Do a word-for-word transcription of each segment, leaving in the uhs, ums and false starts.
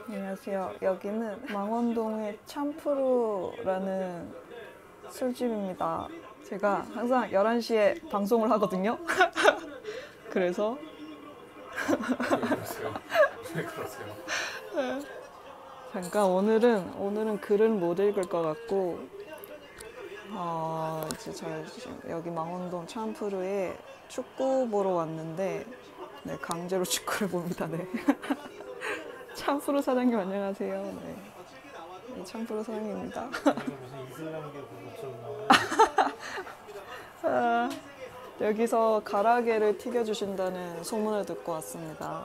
안녕하세요. 여기는 망원동의 참프루라는 술집입니다. 제가 항상 열한 시에 방송을 하거든요. 그래서 왜 그러세요? 왜 그러세요? 잠깐 오늘은 오늘은 글은 못 읽을 것 같고 어, 이제 저 지금 여기 망원동 참프루에 축구 보러 왔는데 네, 강제로 축구를 봅니다. 네. 참프루 사장님 안녕하세요. 네. 네, 참프루 사장님입니다. 아, 여기서 가라게를 튀겨주신다는 소문을 듣고 왔습니다.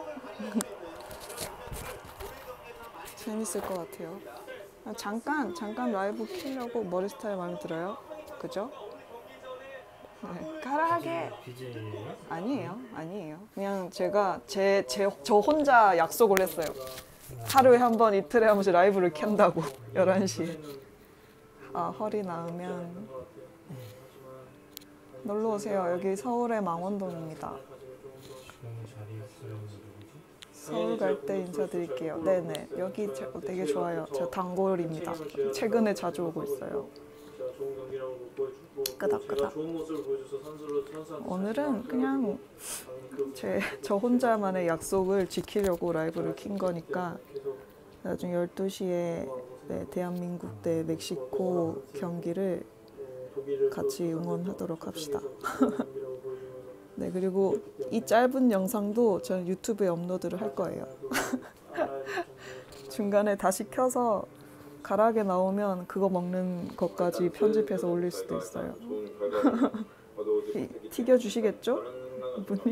재밌을 것 같아요. 잠깐 잠깐 라이브 키려고 머리 스타일 마음에 들어요? 그죠? 네. 가라게 아니에요, 아니에요. 그냥 제가 제, 제, 저 혼자 약속을 했어요. 하루에 한 번, 이틀에 한 번씩 라이브를 켠다고. 열한 시에. 아, 허리 나으면 놀러 오세요. 여기 서울의 망원동입니다. 서울 갈 때 인사드릴게요. 네네. 여기 되게 좋아요. 저 단골입니다. 최근에 자주 오고 있어요. 끄덕끄덕. 오늘은 그냥 제, 저 혼자만의 약속을 지키려고 라이브를 킨 거니까 나중에 열두 시에 네, 대한민국 대 멕시코 경기를 같이 응원하도록 합시다. 네, 그리고 이 짧은 영상도 저는 유튜브에 업로드를 할 거예요. 중간에 다시 켜서 가라게 나오면 그거 먹는 것까지 편집해서 올릴 수도 있어요. 튀겨주시겠죠? 이분이?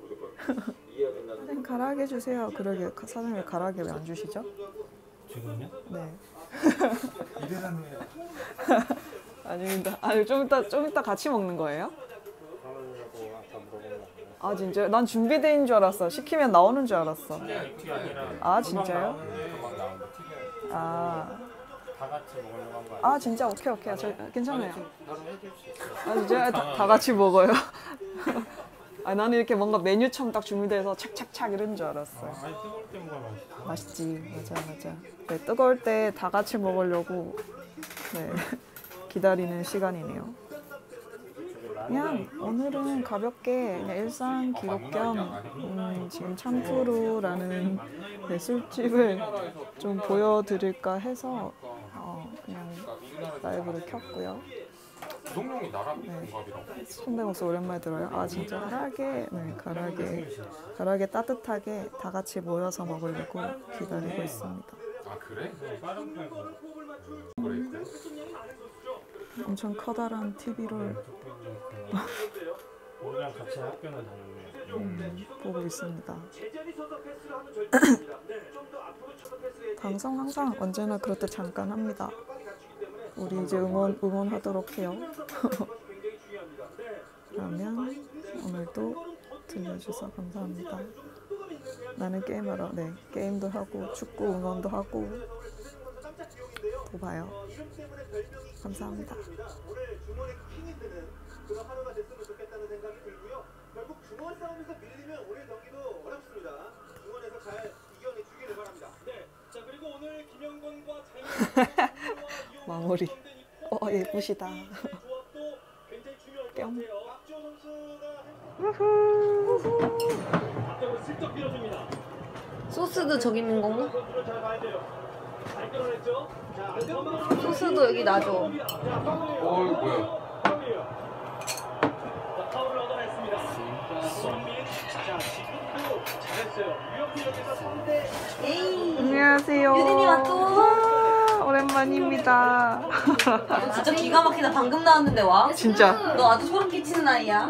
사장님 가라게 주세요. 그러게 사장님 가라게 왜 안 주시죠? 지금요? 네. 이래라는 애. 아닙니다. 아니 좀 이따 좀 이따 같이 먹는 거예요? 아 진짜요? 난 준비돼인 줄 알았어. 시키면 나오는 줄 알았어. 아 진짜요? 아. 다 같이 먹으려고 한 거 아니에요? 아 진짜 오케이 오케이. 저 괜찮아요. 아 진짜 다, 다 같이 먹어요. 아 나는 이렇게 뭔가 메뉴처럼 딱 준비돼서 착착착 이런 줄 알았어. 아니 뜨거울 때 먹어야 맛있어. 맛있지. 맞아 맞아. 네, 뜨거울 때 다 같이 먹으려고 네, 기다리는 시간이네요. 그냥 오늘은 가볍게 그냥 일상 기록 겸 음, 지금 참프루라는 네, 술집을 좀 보여드릴까 해서 어, 그냥 라이브를 켰고요. 구동용이 나랑 네. 동갑이라고? 선배 목소리 오랜만에 들어요. 아 진짜 가라게, 네 가라게, 가라게 따뜻하게 다 같이 모여서 먹으려고 기다리고 있습니다. 아 그래? 음, 엄청 커다란 티비를 우리랑 같이 학교는 다녔네. 음, 보고 있습니다. 방송 항상 언제나 그럴 때 잠깐 합니다. 우리 이제 응원, 응원하도록 해요. 그러면 오늘도 들려주셔서 감사합니다. 나는 게임하러, 네, 게임도 하고 축구 응원도 하고 또 봐요. 감사합니다. 그런 하루가 됐으면 좋겠다는 생각이 들고요. 결국 중원 싸움에서 밀리면 오늘 경기도 어렵습니다. 중원에서 잘 이겨내 주기를 바랍니다. 네. 자 그리고 오늘 김영건과 장현우 마무리. 어 예쁘시다. 뿅. 소스도 저기 있는 건가? 소스도 여기 놔줘. 어 뭐야? 안녕하세요. 유진이 왔어. 와, 오랜만입니다. 너 진짜 기가 막히다. 방금 나왔는데 와. 진짜. 너 아주 소름 끼치는 아이야.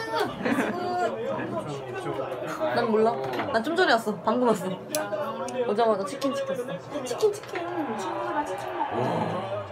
난 몰라. 난 좀 전에 왔어. 방금 왔어. 오자마자 치킨 시켰어. 치킨 치킨. 친구랑 치킨 먹고.